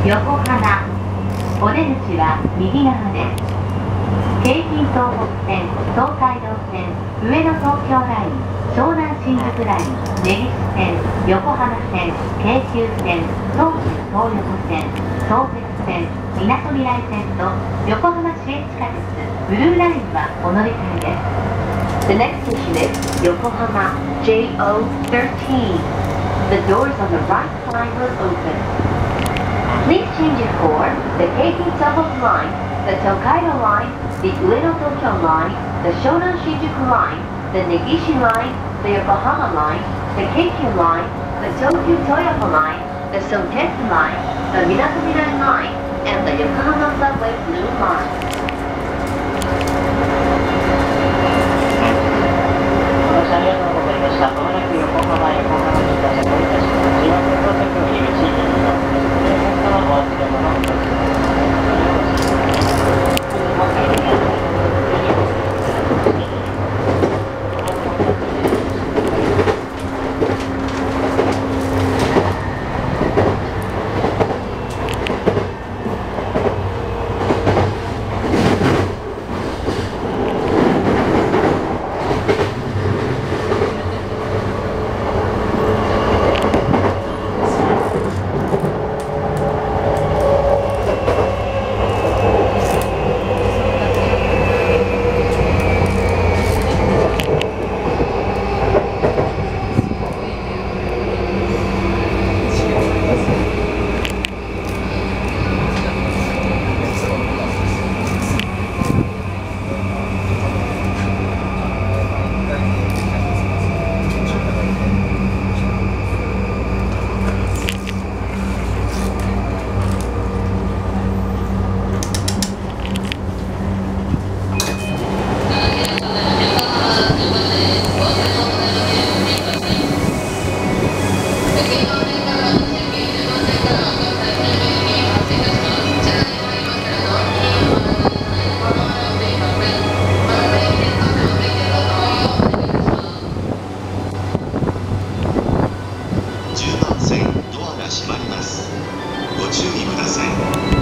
横浜。お出口は右側です。京浜東北線、東海道線、上野東京ライン、湘南新宿ライン、根岸線、横浜線、京急線、東急東横線、相鉄線、みなとみらい線と横浜市営地下鉄ブルーラインはお乗り換えです。The next station is Yokohama JO13. The doors on the right side will open. Please change it for the Keikyu Subway Line, the Tokaido Line, the Ueno Tokyo Line, the Shonan Shinjuku Line, the Negishi Line, the Yokohama Line, the Keikyu Line, the Tokyu Toyoko Line, the Sotetsu Line, the Minatomirai Line, and the Yokohama Subway Blue Line. ありがとうございました。まもなく横浜駅到着いたします。2番線到着の入り口になります。皆様お忘れ物をお気をつけください。 10番線ドアが閉まります。ご注意ください。